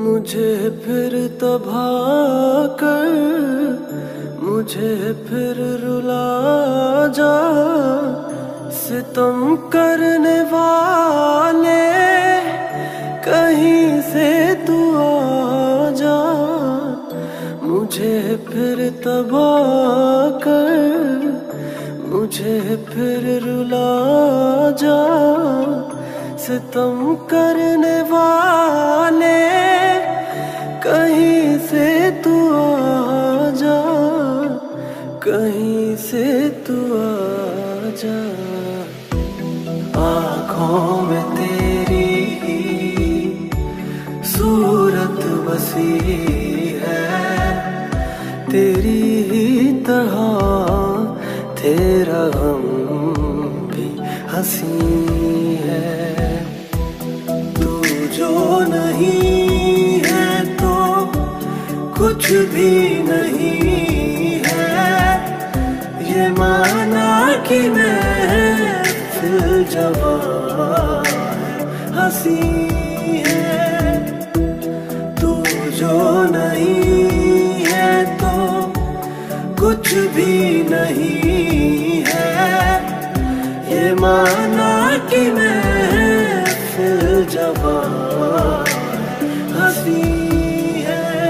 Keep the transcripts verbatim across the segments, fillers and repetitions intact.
मुझे फिर तबाह कर, मुझे फिर रुला जा। सितम करने वाले कहीं से तू आ जा। मुझे फिर तबाह कर, मुझे फिर रुला जा। सितम करने वाले कहीं से तू आ जा, कहीं से तू आ जा। आँखों में तेरी सूरत बसी है, तेरी ही तरह तेरा गम भी हंसी है। तू जो नहीं है तो कुछ भी नहीं है, ये माना कि मैं फिर जवां हंसी है। तू जो नहीं है तो कुछ भी नहीं है, ये माना कि मैं फिर जवां हंसी है।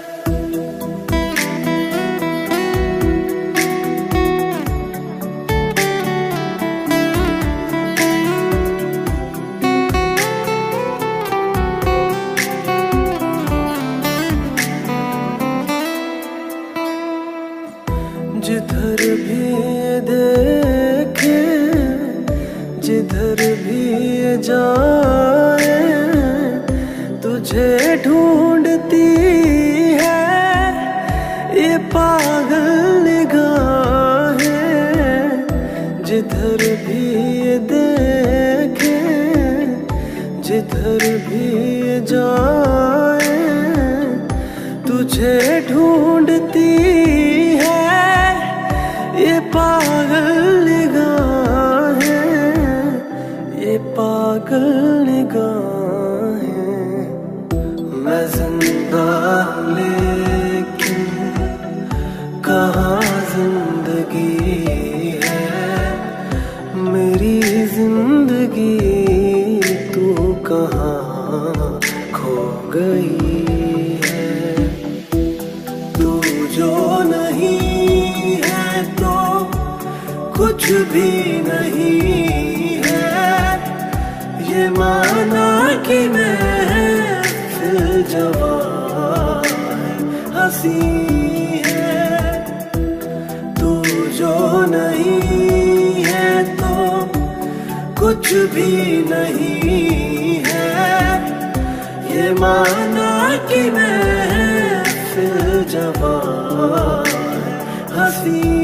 जिधर भी देखे, जिधर भी जाए, तुझे ढूंढती है ये पागल निगाहें। जिधर भी देखे, जिधर भी जाए, तुझे ढूंढती है ये पागल निगाहें, ये पागल निगाहें। मैं जिंदा लेकिन कहाँ जिंदगी है, मेरी जिंदगी तू कहाँ खो गई है। तू जो नहीं है तो कुछ भी नहीं है, ये माना कि मैं फिर जवां हंसी है। तू जो नहीं है तो कुछ भी नहीं है, ये माना कि मैं फिर जवां हंसी